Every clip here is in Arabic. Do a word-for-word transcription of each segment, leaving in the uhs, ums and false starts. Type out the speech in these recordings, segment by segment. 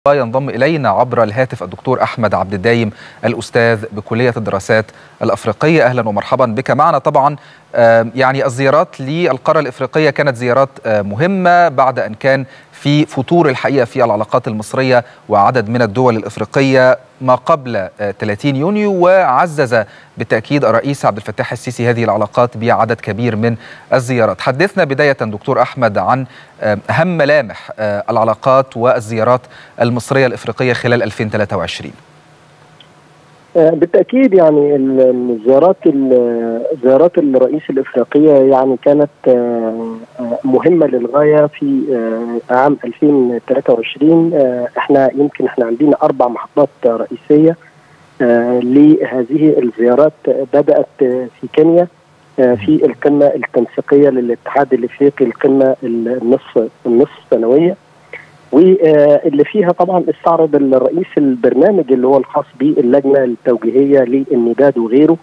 ينضم إلينا عبر الهاتف الدكتور أحمد عبد الدايم الأستاذ بكلية الدراسات الأفريقية. أهلا ومرحبا بك معنا. طبعا يعني الزيارات للقارة الإفريقية كانت زيارات مهمة بعد أن كان في فتور الحقيقة في العلاقات المصرية وعدد من الدول الإفريقية ما قبل ثلاثين يونيو، وعزز بالتأكيد الرئيس عبد الفتاح السيسي هذه العلاقات بعدد كبير من الزيارات. حدثنا بداية دكتور أحمد عن أهم ملامح العلاقات والزيارات المصرية الإفريقية خلال ألفين وثلاثة وعشرين. بالتأكيد يعني الزيارات زيارات الرئيس الإفريقية يعني كانت مهمة للغاية في عام ألفين وثلاثة وعشرين. احنا يمكن احنا عندنا أربع محطات رئيسية لهذه الزيارات. بدأت في كينيا في القمة التنسيقية للاتحاد الإفريقي، القمة النصف النصف سنوية، واللي فيها طبعا استعرض الرئيس البرنامج اللي هو الخاص باللجنه التوجيهيه للنباد وغيره،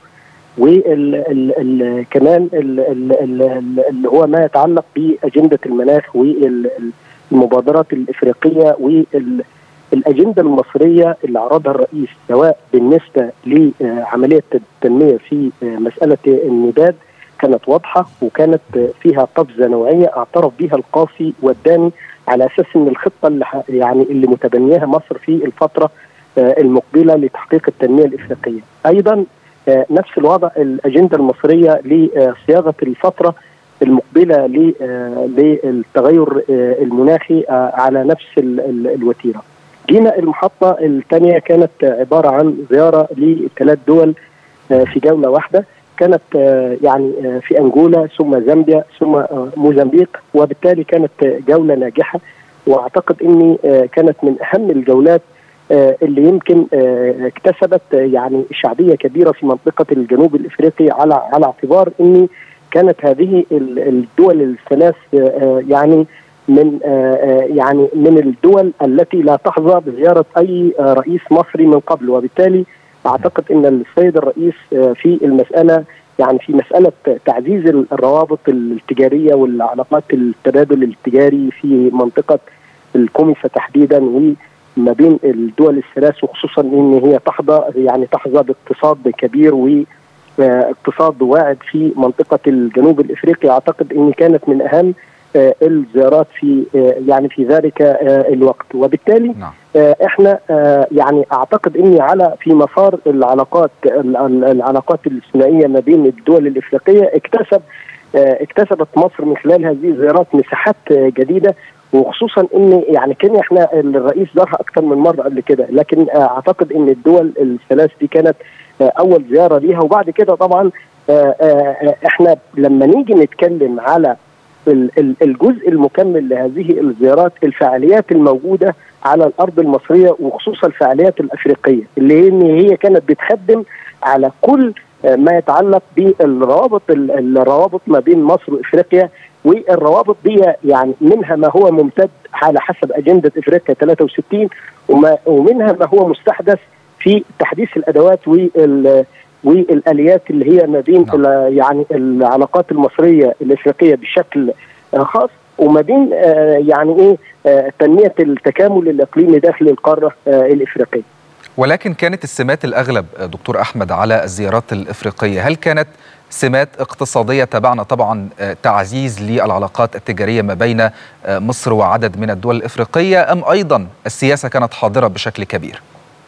وكمان اللي هو ما يتعلق باجنده المناخ والمبادرات الافريقيه والاجنده المصريه اللي عرضها الرئيس، سواء بالنسبه لعمليه التنميه في مساله النباد كانت واضحه وكانت فيها قفزه نوعيه اعترف بها القاصي والداني، على اساس ان الخطه اللي يعني اللي متبنياها مصر في الفتره المقبله لتحقيق التنميه الافريقيه. ايضا نفس الوضع الاجنده المصريه لصياغه الفتره المقبله للتغير المناخي على نفس الوتيره. جينا المحطه الثانيه كانت عباره عن زياره لثلاث دول في جوله واحده، كانت يعني في أنجولا ثم زامبيا ثم موزمبيق، وبالتالي كانت جولة ناجحة، واعتقد اني كانت من اهم الجولات اللي يمكن اكتسبت يعني شعبية كبيرة في منطقة الجنوب الافريقي، على على اعتبار ان كانت هذه الدول الثلاث يعني من يعني من الدول التي لا تحظى بزيارة اي رئيس مصري من قبل، وبالتالي اعتقد ان السيد الرئيس في المساله يعني في مساله تعزيز الروابط التجاريه والعلاقات التبادل التجاري في منطقه الكوميسا تحديدا وما بين الدول الثلاث، وخصوصا ان هي تحظى يعني تحظى باقتصاد كبير واقتصاد واعد في منطقه الجنوب الافريقي. اعتقد ان كانت من اهم الزيارات في يعني في ذلك الوقت، وبالتالي نعم. احنا يعني اعتقد اني على في مسار العلاقات العلاقات الثنائيه ما بين الدول الافريقيه اكتسب اكتسبت مصر من خلال هذه الزيارات مساحات جديده، وخصوصا ان يعني كينيا احنا الرئيس زارها اكثر من مره قبل كده، لكن اعتقد ان الدول الثلاث دي كانت اول زياره ليها. وبعد كده طبعا احنا لما نيجي نتكلم على الجزء المكمل لهذه الزيارات، الفعاليات الموجودة على الأرض المصرية وخصوصا الفعاليات الأفريقية اللي هي كانت بتخدم على كل ما يتعلق بالروابط الروابط ما بين مصر وإفريقيا، والروابط دي يعني منها ما هو ممتد على حسب أجندة إفريقيا ثلاثة وستين، ومنها ما هو مستحدث في تحديث الأدوات وال والآليات اللي هي ما بين نعم. يعني العلاقات المصرية الإفريقية بشكل خاص، وما بين يعني ايه تنمية التكامل الإقليمي داخل القارة الإفريقية. ولكن كانت السمات الأغلب دكتور أحمد على الزيارات الإفريقية، هل كانت سمات اقتصادية تبعنا طبعا تعزيز للعلاقات التجارية ما بين مصر وعدد من الدول الإفريقية، أم أيضا السياسة كانت حاضرة بشكل كبير؟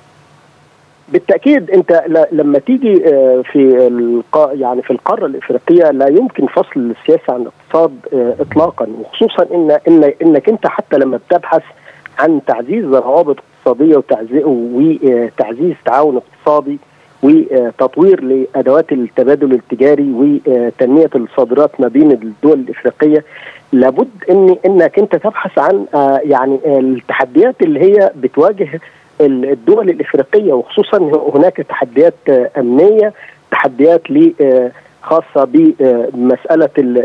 بالتاكيد انت لما تيجي في الق... يعني في القاره الافريقيه لا يمكن فصل السياسه عن الاقتصاد اطلاقا، وخصوصا ان ان انك انت حتى لما بتبحث عن تعزيز روابط اقتصاديه وتعزيز وتعزيز تعاون اقتصادي وتطوير لادوات التبادل التجاري وتنميه الصادرات ما بين الدول الافريقيه، لابد ان انك انت تبحث عن يعني التحديات اللي هي بتواجه الدول الإفريقية، وخصوصا هناك تحديات أمنية، تحديات خاصة بمسألة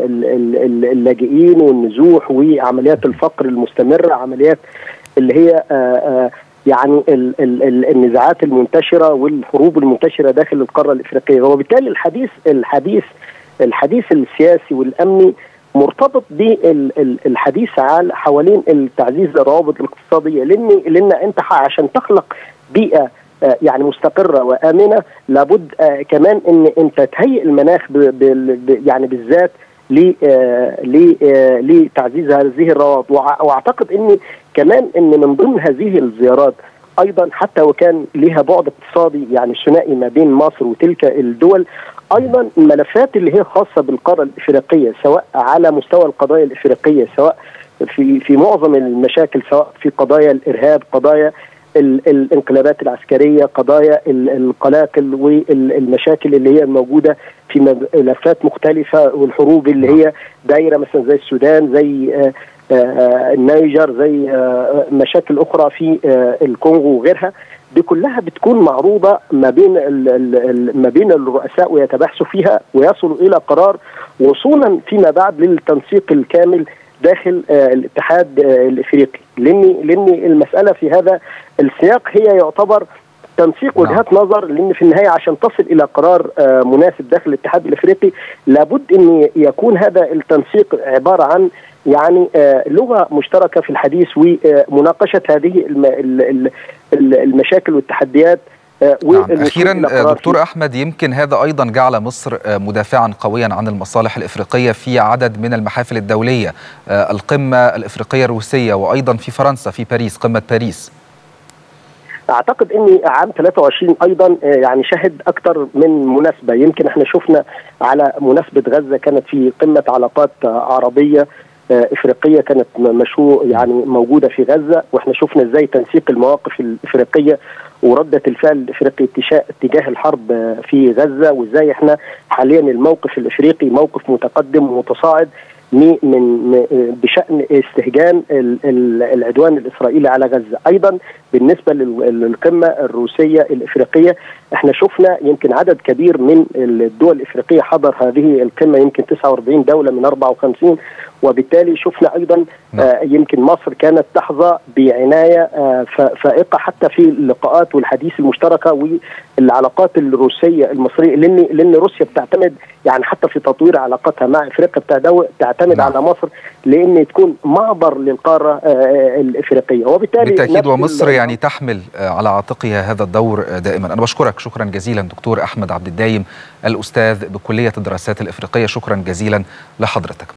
اللاجئين والنزوح وعمليات الفقر المستمرة، عمليات اللي هي يعني النزاعات المنتشرة والحروب المنتشرة داخل القارة الإفريقية. وبالتالي الحديث الحديث الحديث السياسي والأمني مرتبط بالحديث عن حوالين تعزيز الروابط الاقتصاديه، لان لان انت عشان تخلق بيئه يعني مستقره وامنه لابد كمان ان انت تهيئ المناخ ب ب يعني بالذات لتعزيز هذه الروابط. واعتقد ان كمان ان من ضمن هذه الزيارات ايضا حتى وكان لها بعد اقتصادي يعني ثنائي ما بين مصر وتلك الدول، ايضا الملفات اللي هي خاصه بالقاره الافريقيه سواء على مستوى القضايا الافريقيه، سواء في في معظم المشاكل، سواء في قضايا الارهاب، قضايا الانقلابات العسكريه، قضايا القلاقل والمشاكل اللي هي موجوده في ملفات مختلفه، والحروب اللي هي دايره مثلا زي السودان، زي النيجر، زي مشاكل اخرى في الكونغو وغيرها. دي كلها بتكون معروضه ما بين ما بين الرؤساء ويتباحثوا فيها ويصلوا الى قرار وصولا فيما بعد للتنسيق الكامل داخل الاتحاد الافريقي، لان لان المساله في هذا السياق هي يعتبر تنسيق وجهات نظر، لان في النهايه عشان تصل الى قرار مناسب داخل الاتحاد الافريقي لابد ان يكون هذا التنسيق عباره عن يعني لغه مشتركه في الحديث ومناقشه هذه المشاكل والتحديات. نعم. أخيرا دكتور أحمد، يمكن هذا أيضا جعل مصر مدافعا قويا عن المصالح الإفريقية في عدد من المحافل الدولية، القمة الإفريقية الروسية، وأيضا في فرنسا في باريس، قمة باريس. أعتقد أن عام ثلاثة وعشرين أيضا يعني شهد أكثر من مناسبة. يمكن احنا شفنا على مناسبة غزة كانت في قمة علاقات عربية افريقيه كانت مشروع يعني موجوده في غزه، واحنا شفنا ازاي تنسيق المواقف الافريقيه ورده الفعل الافريقي اتجاه الحرب في غزه، وازاي احنا حاليا الموقف الافريقي موقف متقدم ومتصاعد من بشان استهجان العدوان الاسرائيلي على غزه. ايضا بالنسبه للقمه الروسيه الافريقيه احنا شفنا يمكن عدد كبير من الدول الافريقيه حضر هذه القمه، يمكن تسعة وأربعين دوله من أربعة وخمسين، وبالتالي شفنا ايضا آه يمكن مصر كانت تحظى بعنايه آه فائقه حتى في اللقاءات والحديث المشتركه والعلاقات الروسيه المصريه، لان لان روسيا بتعتمد يعني حتى في تطوير علاقاتها مع افريقيا بتعتمد نعم. على مصر لان تكون معبر للقاره آه الافريقيه، وبالتالي بالتاكيد ومصر يعني تحمل على عاتقها هذا الدور دائما. انا بشكرك شكرا جزيلا دكتور احمد عبد الدايم الاستاذ بكليه الدراسات الافريقيه، شكرا جزيلا لحضرتك.